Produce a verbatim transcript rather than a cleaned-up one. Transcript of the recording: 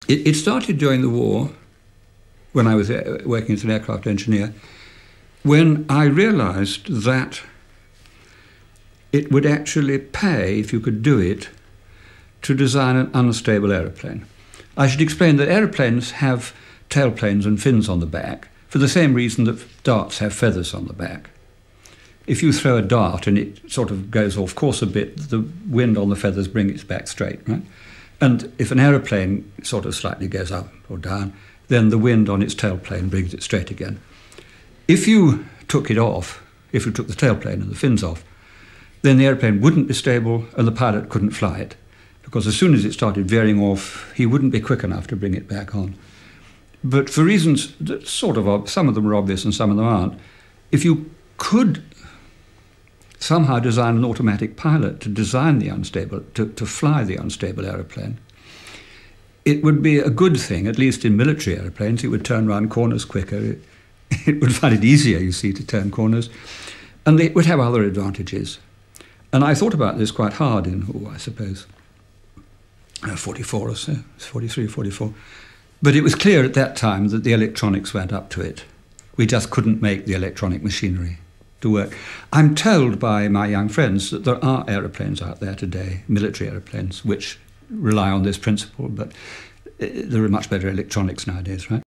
It, it started during the war, when I was working as an aircraft engineer, when I realised that it would actually pay, if you could do it, to design an unstable aeroplane. I should explain that aeroplanes have tailplanes and fins on the back for the same reason that darts have feathers on the back. If you throw a dart and it sort of goes off course a bit, the wind on the feathers brings it back straight, right? And if an aeroplane sort of slightly goes up or down, then the wind on its tailplane brings it straight again. If you took it off, if you took the tailplane and the fins off, then the airplane wouldn't be stable and the pilot couldn't fly it, because as soon as it started veering off, he wouldn't be quick enough to bring it back on. But for reasons that sort of, some of them are obvious and some of them aren't, if you could somehow design an automatic pilot to design the unstable, to, to fly the unstable aeroplane, it would be a good thing, at least in military airplanes. It would turn around corners quicker. It, it would find it easier, you see, to turn corners. And it would have other advantages. And I thought about this quite hard in, oh, I suppose, uh, forty-four or so, forty-three, forty-four. But it was clear at that time that the electronics weren't up to it. We just couldn't make the electronic machinery to work. I'm told by my young friends that there are aeroplanes out there today, military aeroplanes, which rely on this principle, but there are much better electronics nowadays, right?